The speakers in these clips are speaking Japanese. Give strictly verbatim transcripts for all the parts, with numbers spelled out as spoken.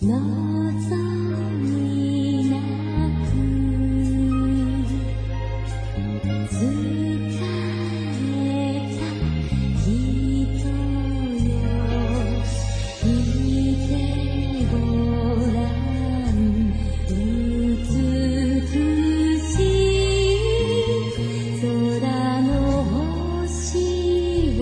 みなく疲れた人よいてごらん美しい空の星を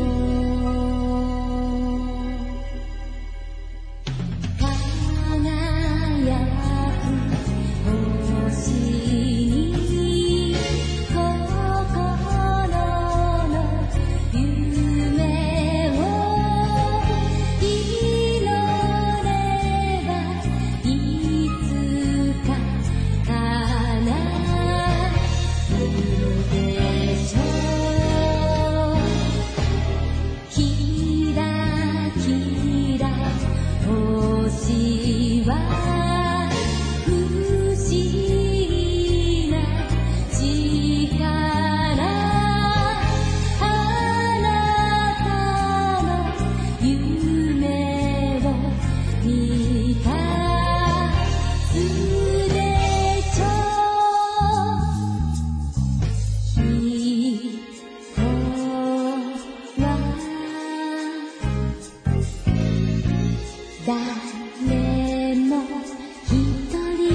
誰も一人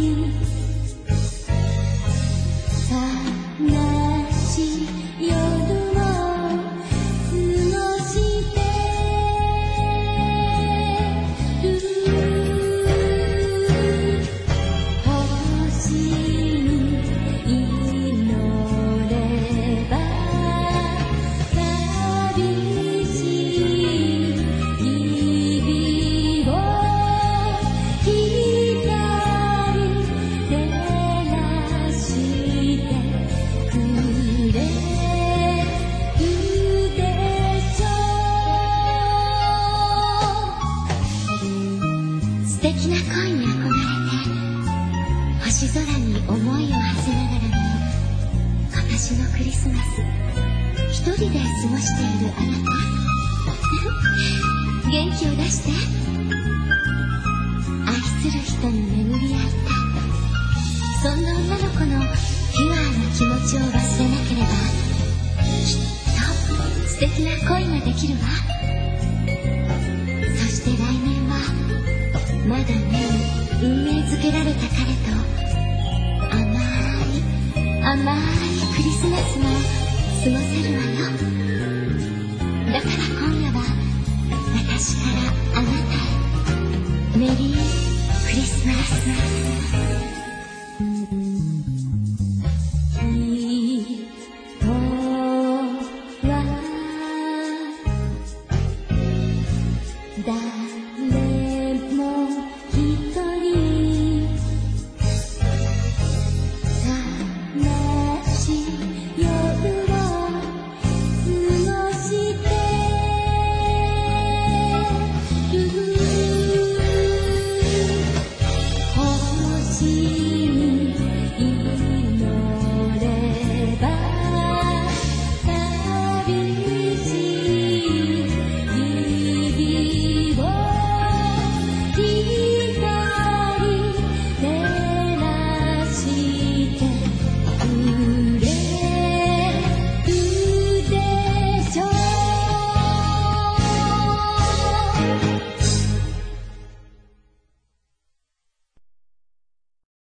悲しい夜を過ごしてる星に祈れば寂しい素敵な恋に憧れて星空に思いを馳せながらも今年のクリスマス一人で過ごしているあなた元気を出して愛する人に巡り合いたいそんな女の子のピュアな気持ちを忘れなければきっと素敵な恋ができるわそして来年はまだね運命づけられた彼と甘い甘いクリスマスも過ごせるわよだから今夜は私からあなたへメリークリスマス